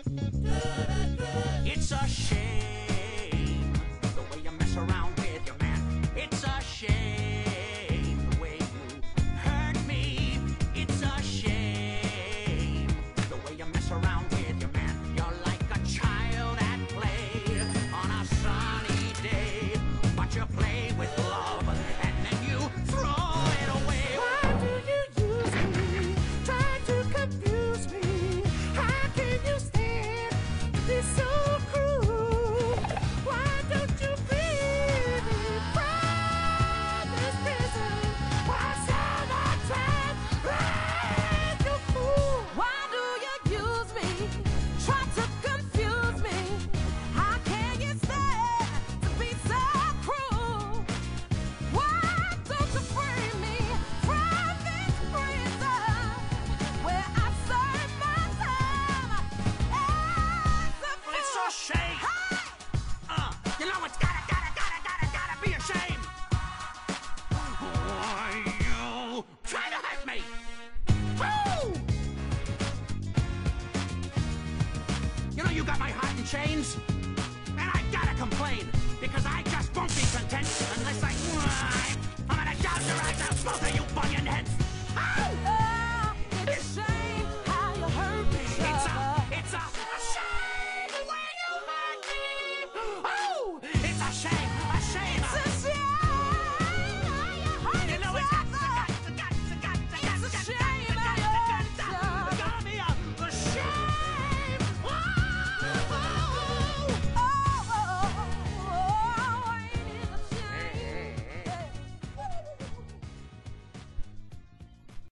It's a shame the way you mess around with your man. It's a shame the way you hurt me. It's a shame the way you mess around with your man. You're like a child at play on a sunny day, but you play with love and then you throw it away. Why do you use me? Try to confuse me. How can you stand to be so cruel? Why don't you free me from this prison? Why all the time raise you fool? Why do you use me? Try to confuse me. How can you stand to be so cruel? Why don't you free me from this prison where I serve my time as a fool? It's a shame. You know it's gotta be a shame. Why you try to hurt me? Woo! You know you got my heart in chains, and I gotta complain because I just won't be content